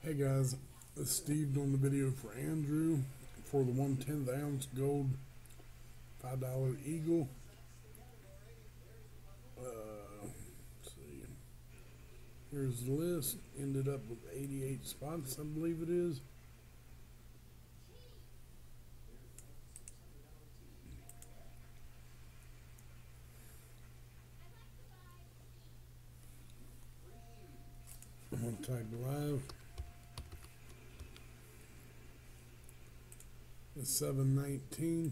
Hey guys, this is Steve doing the video for Andrew for the 1/10 ounce gold $5 Eagle. Let's see. Here's the list. Ended up with 88 spots, I believe it is. I'm going to type live. It's 719.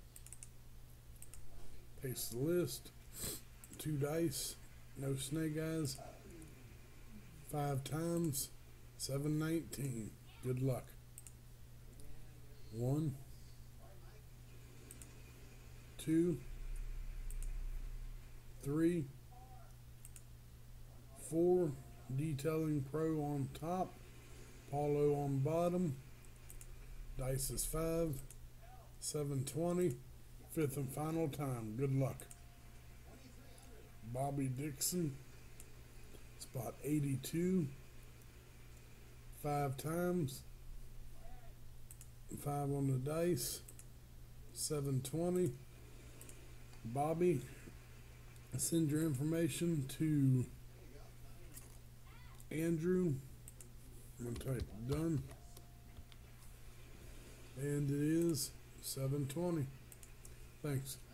Paste the list. 2 dice. No snake eyes. 5 times. 719. Good luck. 1, 2, 3, 4. Detailing Pro on top. Paulo on bottom. Dice is 5. 720. 5th and final time. Good luck. Bobby Dixon. Spot 82. 5 times. 5 on the dice. 720. Bobby, send your information to Andrew. I'm going to type done. And it is 720. Thanks.